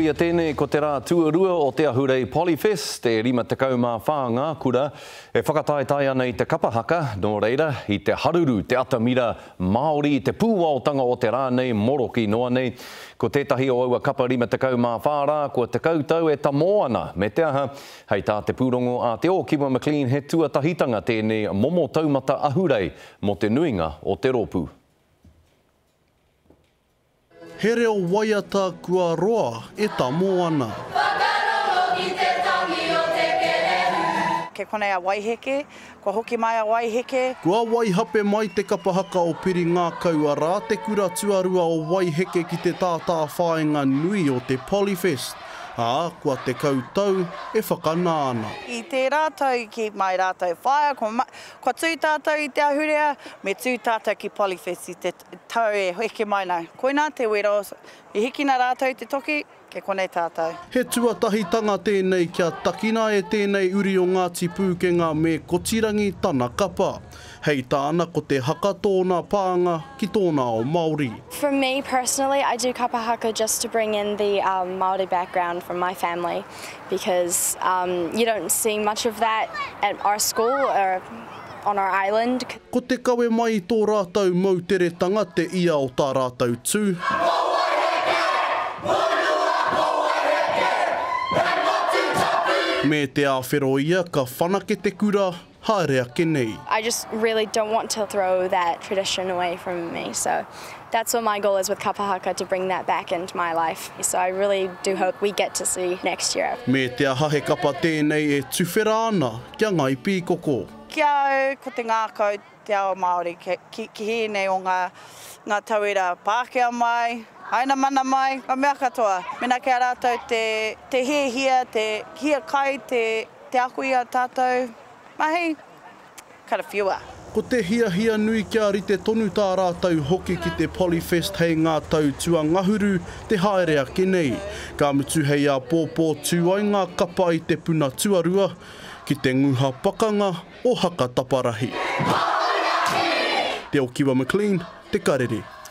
Ia tēnei ko te rā tuarua o te ahurei Polyfest, te 54 ngā kura, e whakataetai ana i te Kapa Haka, nō reira, i te haruru, te atamira Māori, te pūaotanga o te rā nei, moroki noa nei. Ko tētahi o aua Kapa 54 rā, ko te koutou e tamo ana, me te aha, hei tā te pūrongo a Te Okiwa McLean he tuatahitanga tēnei momo taumata ahurei mo te nuinga o te rōpū. He reo waiata kua roa e tamo ana. Ke konei a Waiheke, kua hoki mai a Waiheke. Kua waihape mai te Kapa Haka o piri ngā kaua rā te kura tuarua o Waiheke ki te tātā whāinga nui o te Polyfest. Kua te koutou e whakanāna. I te rātou ki mai rātou whaia, kua tū tātou i te ahurea, me tū tātou ki Polyfest i te tau e heke mai nei. Koina te wero, i hikina rātou te toki, ke konei tātou. He tuatahitanga tēnei kia takina e tēnei uri o Ngāti Pūkenga me kotirangi tana kapa. Hei tāna ko te haka tōna pānga ki tōna o Māori. For me personally, I do Kapa Haka just to bring in the Māori background from my family because you don't see much of that at our school or on our island. Ko te kawe mai tō rātou mauteretanga te ia o tā rātou tū. Me te āwhero ia ka whanake te kura, haere ake nei. I just really don't want to throw that tradition away from me. So that's what my goal is with Kapa Haka, to bring that back into my life. So I really do hope we get to see next year. Me te hahe kapa tēnei e tuwhera ana kia ngai pīkoko. Kia au ko te ngākau te ao Māori, ki hēnei o ngā tauira Pākehā mai, aina mana mai, ka mea katoa. Mena kia rātou te hia, te hia kai, te aku ia tātou. Mahi, kara whiua. Ko te hia nui kia rite tonu tā rātou hoki ki te Polyfest hei ngā tau tua ngahuru, te haere ake nei. Ka mutu hei a pōpō tūai ngā kapa i te puna tuarua, ki te nguha pakanga o Haka taparahi. Te Okiwa McLean, te Karere.